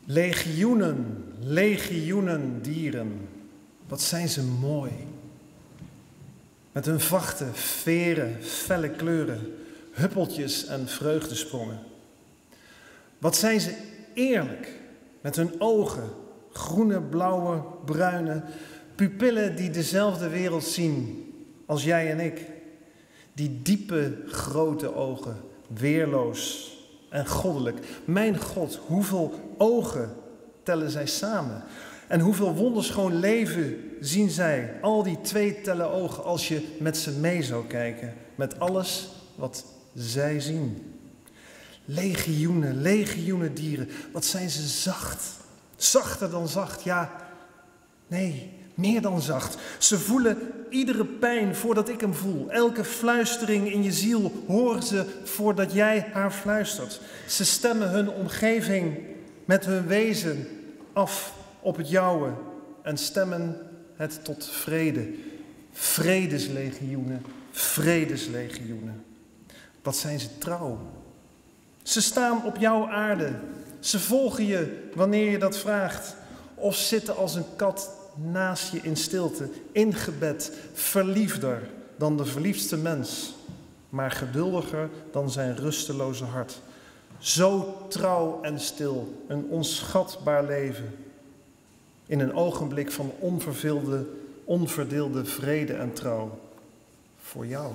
Legioenen, legioenen dieren, wat zijn ze mooi. Met hun vachten, veren, felle kleuren, huppeltjes en vreugdesprongen. Wat zijn ze eerlijk, met hun ogen, groene, blauwe, bruine, pupillen die dezelfde wereld zien als jij en ik. Die diepe, grote ogen, weerloos en goddelijk. Mijn God, hoeveel ogen tellen zij samen? En hoeveel wonderschoon leven zien zij, al die 2 tellen ogen, als je met ze mee zou kijken. Met alles wat zij zien. Legioenen, legioenen dieren, wat zijn ze zacht. Zachter dan zacht, ja, nee, meer dan zacht. Ze voelen iedere pijn voordat ik hem voel. Elke fluistering in je ziel horen ze voordat jij haar fluistert. Ze stemmen hun omgeving met hun wezen af op het jouwe en stemmen het tot vrede. Vredeslegioenen, vredeslegioenen. Wat zijn ze trouw. Ze staan op jouw aarde. Ze volgen je wanneer je dat vraagt. Of zitten als een kat naast je in stilte, in gebed, verliefder dan de verliefdste mens, maar geduldiger dan zijn rusteloze hart. Zo trouw en stil, een onschatbaar leven. In een ogenblik van onverdeelde vrede en trouw. Voor jou.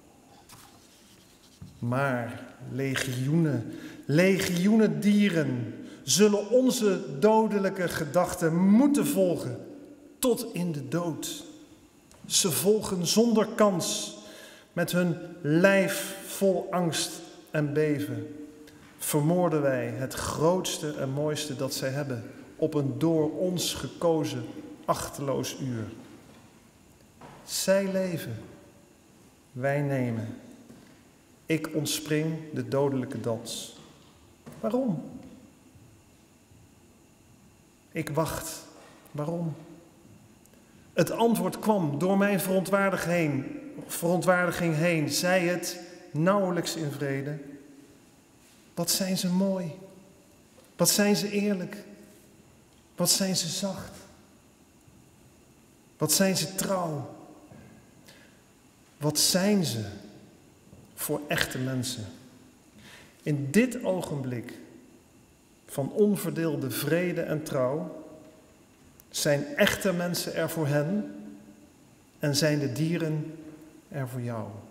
Maar legioenen, legioenen dieren zullen onze dodelijke gedachten moeten volgen tot in de dood. Ze volgen zonder kans, met hun lijf vol angst en beven. Vermoorden wij het grootste en mooiste dat zij hebben op een door ons gekozen achteloos uur. Zij leven, wij nemen. Ik ontspring de dodelijke dans. Waarom? Ik wacht. Waarom? Het antwoord kwam door mijn verontwaardiging heen. Zij het nauwelijks in vrede. Wat zijn ze mooi. Wat zijn ze eerlijk. Wat zijn ze zacht. Wat zijn ze trouw. Wat zijn ze voor echte mensen. In dit ogenblik van onverdeelde vrede en trouw zijn echte mensen er voor hen en zijn de dieren er voor jou.